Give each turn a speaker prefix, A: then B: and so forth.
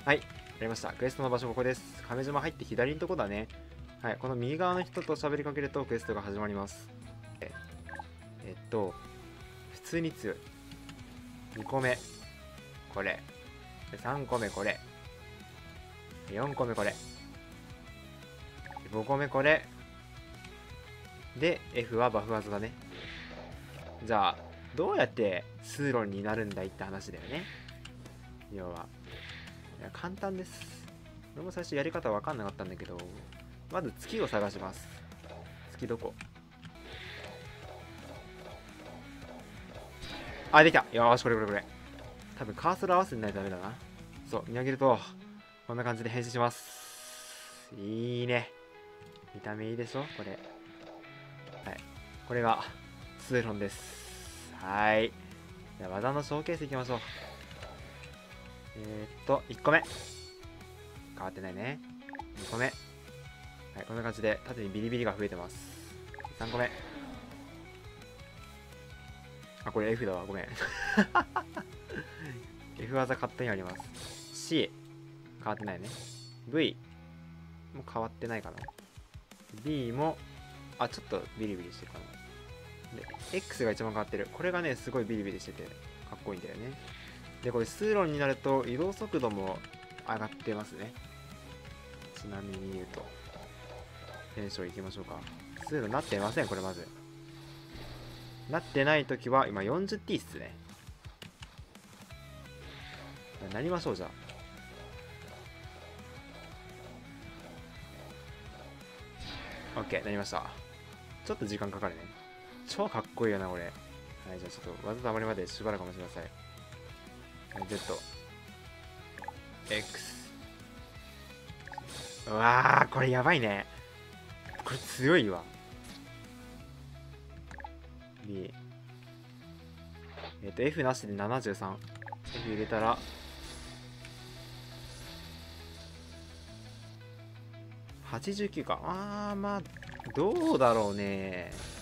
A: はい、やりました。クエストの場所ここです。亀島入って左のとこだね。はい、この右側の人と喋りかけるとクエストが始まります。普通に強い。2個目、これ。3個目これ。4個目これ。5個目これ。で、F はバフ技だね。じゃあ、どうやって通路になるんだいって話だよね。要は。いや、簡単です。俺も最初やり方わかんなかったんだけど、まず月を探します。月どこ？あ、できた。よーし、これこれこれ。多分カーソル合わせないとダメだな。そう、見上げると、こんな感じで変身します。いいね。見た目いいでしょこれ。はい。これが、ツーロンです。はい。じゃあ、技のショーケースいきましょう。1個目。変わってないね。2個目。はい、こんな感じで、縦にビリビリが増えてます。3個目。あ、これ F だわ。ごめん。F 技勝手にあります。C、変わってないね。V も変わってないかな。B も、あ、ちょっとビリビリしてるかな。で、X が一番変わってる。これがね、すごいビリビリしてて、かっこいいんだよね。で、これ数論になると移動速度も上がってますね。ちなみに言うと。テンションいきましょうか。数論なってません、これまず。なってないときは、今 40T っすね。なりましょう、じゃあ。OK、なりました。ちょっと時間かかるね。超かっこいいよな、これ。はい、じゃあちょっと、技たまりまでしばらくお待ちください。はい、Z。X。うわー、これやばいね。これ強いわ。B。F なしで73。F 入れたら、89か。まあ、どうだろうね。